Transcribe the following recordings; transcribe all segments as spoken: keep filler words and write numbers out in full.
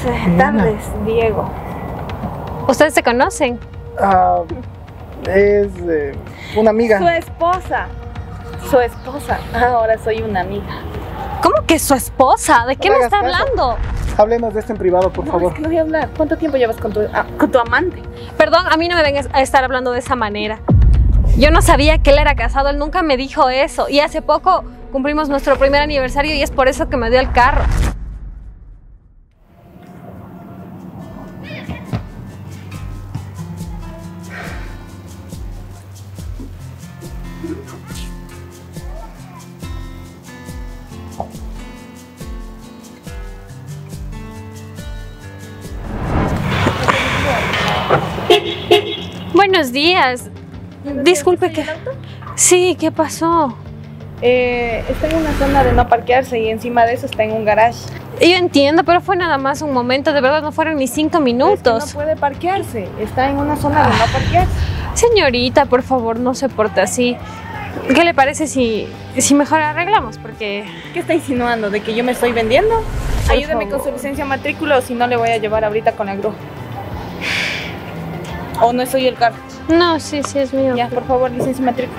eh, tardes, Diego. ¿Ustedes se conocen? Ah, es eh, una amiga. Su esposa. Su esposa. Ahora soy una amiga. ¿Cómo que su esposa? ¿De qué No me me está hagas caso. hablando? Hablemos de esto en privado, por No, favor. es que no voy a hablar. ¿Cuánto tiempo llevas con tu, ah, con tu amante? Perdón, a mí no me vengas a estar hablando de esa manera. Yo no sabía que él era casado, él nunca me dijo eso. Y hace poco cumplimos nuestro primer aniversario y es por eso que me dio el carro. Buenos días. Disculpe que... Sí, ¿qué pasó? Eh, está en una zona de no parquearse y encima de eso está en un garage. Yo entiendo, pero fue nada más un momento, de verdad no fueron ni cinco minutos. Es que no puede parquearse, está en una zona de no parquearse. Señorita, por favor, no se porte así. ¿Qué le parece si, si mejor arreglamos? Porque... ¿Qué está insinuando? ¿De que yo me estoy vendiendo? Por Ayúdeme favor. con su licencia matrícula o si no le voy a llevar ahorita con la grúa. ¿O no soy el carro? No, sí, sí es mío. Ya, por favor, licencia matrícula.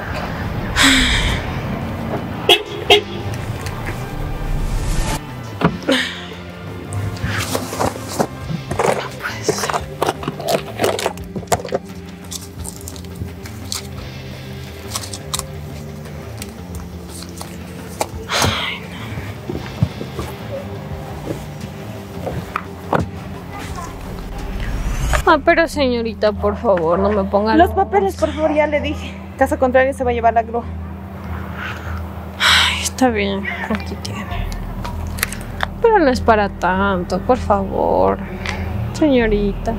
Ah, pero señorita, por favor, no me pongan... Los papeles, por favor, ya le dije. Caso contrario, se va a llevar la grúa. Ay, está bien, aquí tiene. Pero no es para tanto, por favor. Señorita.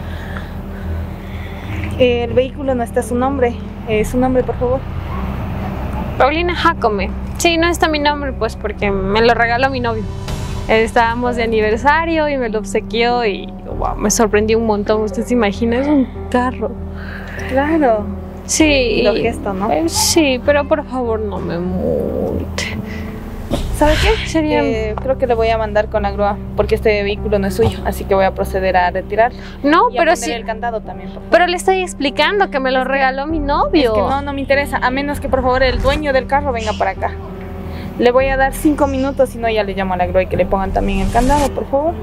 El vehículo no está a su nombre. Eh, su nombre, por favor. Paulina Jacome. Sí, no está mi nombre, pues porque me lo regaló mi novio. Estábamos de aniversario y me lo obsequió y wow, me sorprendió un montón. Usted se imagina, es un carro. Claro. Sí. Lo gesto, ¿no? Eh, sí, pero por favor no me multe. ¿Sabe qué? Sería- Eh, creo que le voy a mandar con la grúa porque este vehículo no es suyo, así que voy a proceder a retirarlo. No, Y a pero poner sí. el candado también, por favor. Pero le estoy explicando que me lo regaló mi novio. Es que no, no me interesa, a menos que por favor el dueño del carro venga para acá. Le voy a dar cinco minutos, si no ya le llamo a la grúa y que le pongan también el candado, por favor.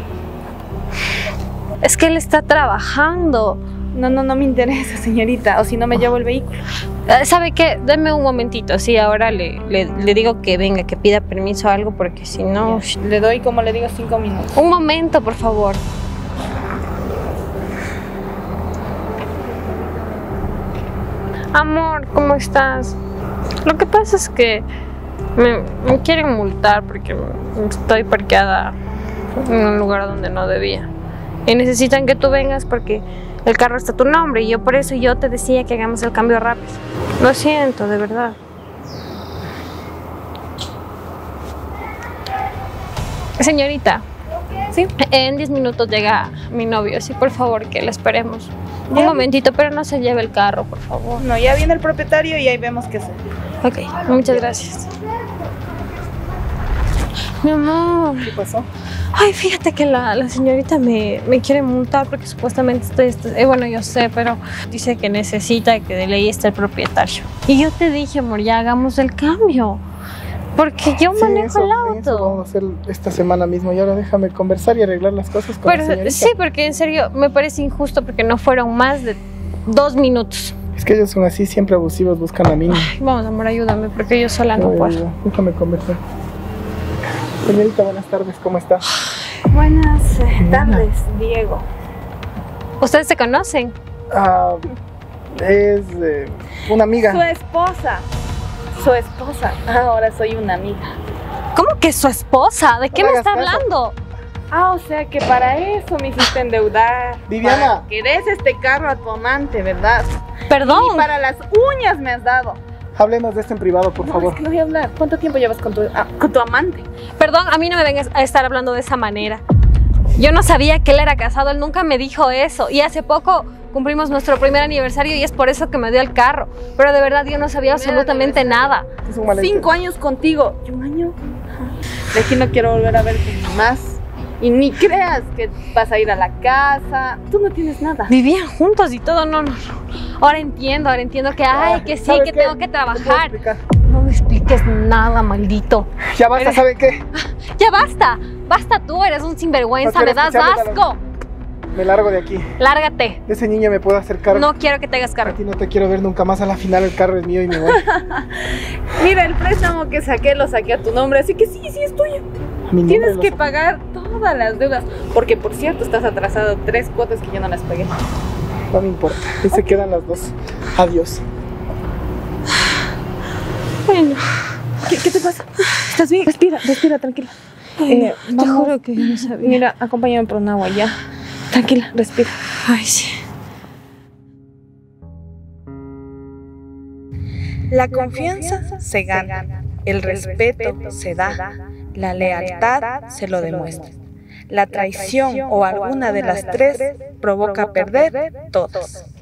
Es que él está trabajando. No, no, no me interesa, señorita, o si no me llevo el vehículo. Eh, ¿Sabe qué? Deme un momentito. Sí, ahora le, le, le digo que venga, que pida permiso o algo, porque si no... Le doy, como le digo, cinco minutos. Un momento, por favor. Amor, ¿cómo estás? Lo que pasa es que me, me quieren multar porque estoy parqueada en un lugar donde no debía. Y necesitan que tú vengas porque el carro está a tu nombre. Y yo por eso yo te decía que hagamos el cambio rápido. Lo siento, de verdad. Señorita, ¿Sí? en diez minutos llega mi novio. Sí, por favor, que le esperemos. Un Ya. momentito, pero no se lleve el carro, por favor. No, ya viene el propietario y ahí vemos qué hacer. Ok, muchas gracias. Mi amor. ¿Qué pasó? Ay, fíjate que la, la señorita me, me quiere multar porque supuestamente estoy, estoy- eh, bueno, yo sé, pero dice que necesita que de ley esté el propietario. Y yo te dije, amor, ya hagamos el cambio. Porque yo Sí, manejo eso- el eso auto. vamos a hacer esta semana mismo y ahora déjame conversar y arreglar las cosas con la Pero, señorita. sí, porque en serio me parece injusto porque no fueron más de dos minutos. Es que ellos son así, siempre abusivos, buscan la mínima. Vamos, amor, ayúdame porque yo sola no Ay, puedo. déjame conversar. Señorita, buenas tardes, ¿cómo está? Buenas eh, tardes, Diego. ¿Ustedes se conocen? Ah, es eh, una amiga. Su esposa. Su esposa. Ahora soy una amiga. ¿Cómo que su esposa? ¿De qué No me me está hagas caso. hablando? Ah, o sea que para eso me hiciste endeudar. Viviana. Para que des este carro a tu amante, ¿verdad? Perdón. Y para las uñas me has dado. Hablemos de esto en privado, por No, favor. es que no voy a hablar. ¿Cuánto tiempo llevas con tu, ah, con tu amante? Perdón, a mí no me vengas a estar hablando de esa manera. Yo no sabía que él era casado, él nunca me dijo eso. Y hace poco cumplimos nuestro primer aniversario y es por eso que me dio el carro. Pero de verdad yo no sabía absolutamente nada. Es un malentendido. Cinco años contigo. ¿Y un año? De aquí no quiero volver a verte más. Y ni creas que vas a ir a la casa. Tú no tienes nada. Vivían juntos y todo, no, no, no. Ahora entiendo, ahora entiendo que, ay, que sí, que qué? tengo que trabajar. ¿Te puedo explicar? No me expliques nada, maldito. Ya basta, Eres- ¿saben qué? Ya basta, basta tú, eres un sinvergüenza, No me quiero das escucharle asco. Me largo de aquí. Lárgate. De ese niño me puedo hacer cargo. No quiero que te hagas A cargo. ti no te quiero ver nunca más. A la final el carro es mío y me voy. Mira, el préstamo que saqué lo saqué a tu nombre, así que sí, sí es tuyo. A mi nombre Tienes lo que saco. pagar todas las deudas. Porque, por cierto, estás atrasado tres cuotas que yo no las pagué. No me importa. Y se quedan las dos. Adiós. Bueno, ¿Qué, qué te pasa? ¿Estás bien? Respira, respira, tranquila. Eh, te vamos. juro que yo no sabía. Mira, acompáñame por un agua ya. Tranquila, respira. Ay, sí. La confianza se gana, el respeto se da, la lealtad se lo demuestra. La traición o alguna de las tres provoca perder todas.